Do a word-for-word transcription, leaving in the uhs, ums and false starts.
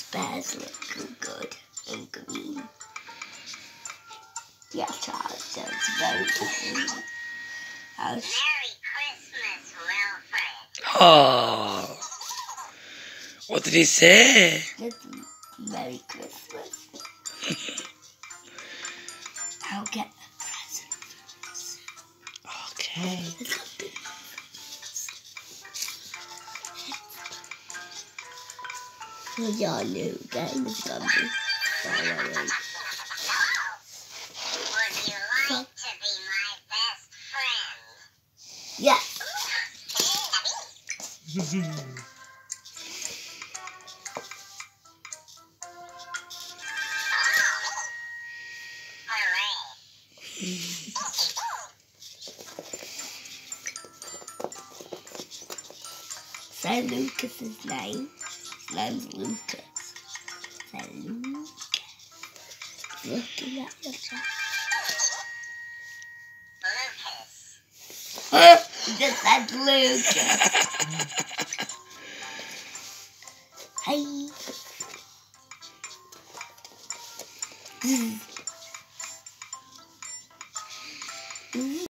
bears looking good and green. Yeah, child, sounds very good. Merry Christmas, Wilfred. Oh, what did he say? Merry Christmas. I'll get a present first. Okay. Because y'all knew that it was going to be following. Would you like to be my best friend? Yes. Say Lucas's name. His name's Lucas. Say Lucas. Looking at your child. Lucas. He just said Lucas. Hey.